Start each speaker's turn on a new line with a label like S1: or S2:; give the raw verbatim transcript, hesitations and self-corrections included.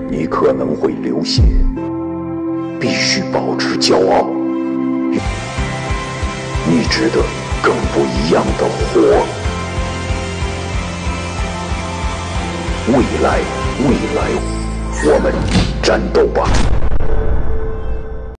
S1: 你可能会流血，必须保持骄傲。你值得更不一样的活。未来，未来，我们战斗吧！